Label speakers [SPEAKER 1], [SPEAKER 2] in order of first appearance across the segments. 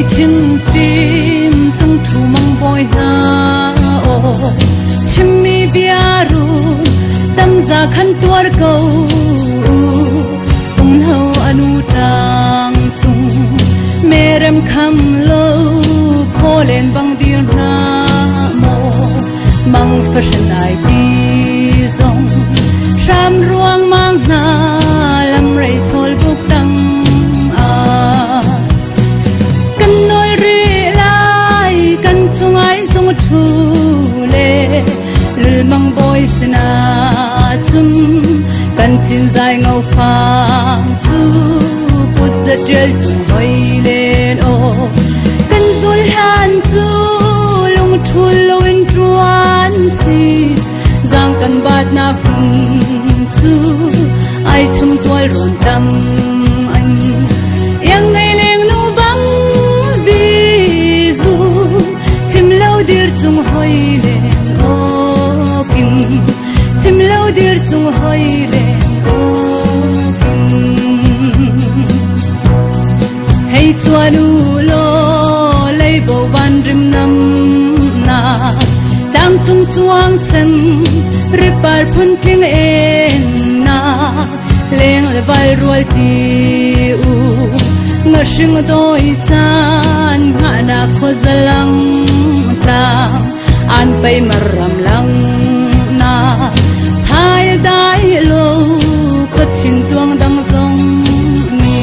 [SPEAKER 1] thiên phim trong thu mong bồi na ô chim mi biaru tâm za khăn tuar câu sung hậu anu trang chung merem kham lâu phô lên băng điên ra mô mang fashion ai đi dòng ram ruang mang na lam rei thol buk đăng à căn nôi ri lai căn chung ai dung thu lệ lul mang boy sina chung căn chín dài ngâu phang tu put the gel chung hoi lên ô căn dul han tu lung thu loin truan si giang căn bát na hun tu ai chung toal ron tam anh yang ngày leng nu bang bi zu tim lâu dir chung hoi lên ô kim tim lâu dir chung hoi lên ô kim hey chuanu lo lấy bộ van rim nam na tang chung chuang sen ripar phun thing en na leng le val rual ti u nga shing doi chan nga na khozalang ta an pai maram lang na phai dai lo ko chin tuang dang zong ni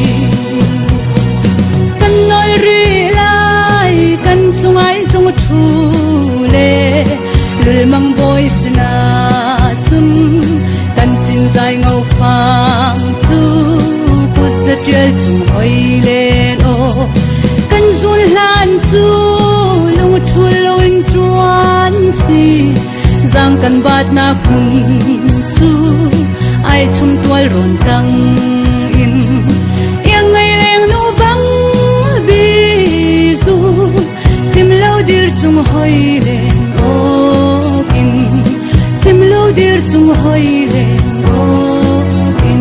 [SPEAKER 1] kan noi ri lai kan chungai zong thu le lul mang boy sina chun kan chin zai ngau phang chu ku sa trial chung hoi lên ô kan zul lan chu lung thu loin truan si giang kan bat na kun chu ai chung tual ron tang in yang ngai leng nu bang bi zu tim lo dir chung hoi lên ô kin tim lo dir chung hoi lên ô kin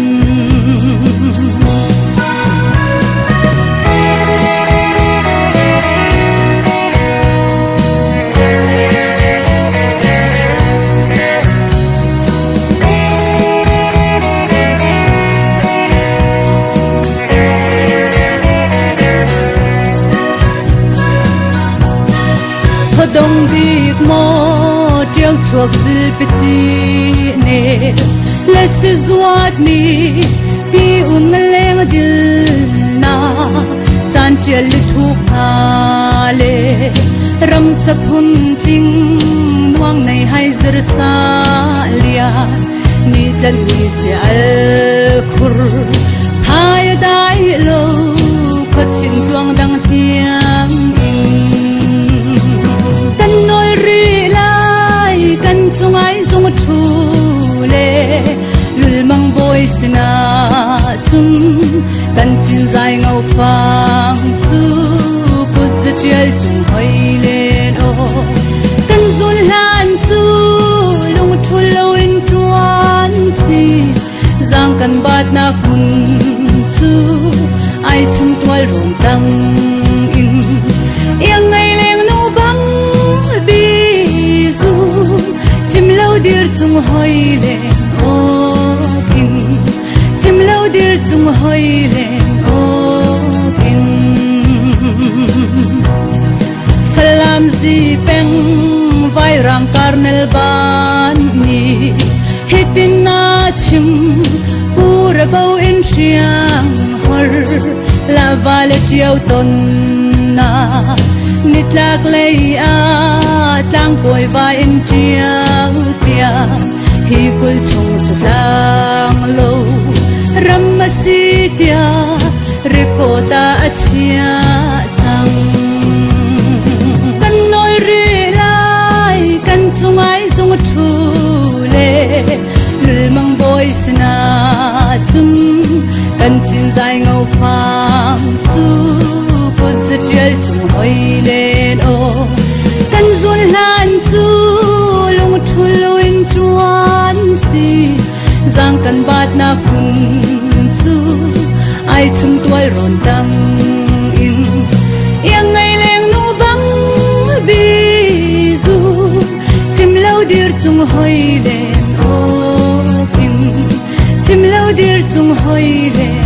[SPEAKER 1] đông big mo treo chuộc zil pichi ne le se zuat ni ti leng dil na chan chel thuk na le ram sa phun ting nuang nei hai zir sa lia ni jan ni chal khur phai dai lo ko chin tuang dang tiang kan chungai zung thu le lul mang boy sina chun kan chin zai ngau phang chu ku zetial chung hoi lên ô kan zul lan chu lung thu loin truan si giang kan bat na kun chu ai chung toal ron tang in yang ngai leng nu bang bi zu tim lâu dir chung hoi lên ô kin tim lâu dir chung hoi lên ô kin salam zi peng vai rang karnel ban ni hitin na chim pura bau in chiang hor la vale tiao ton na nitlak lei a tang koi va in tiang tia hi kul chung chutlang lo ram si tia rekota achia chang kan noi ri lai kan chungai zung thu le lul mang boy sina chun kan chin zai ngau phang chu ko zetial chung hoi lên ô kan zul lan chu lung thu loin truan si giang kan bat na kun chu ai chung tual ron tang in hoi len o in tim lo dir chung hoi len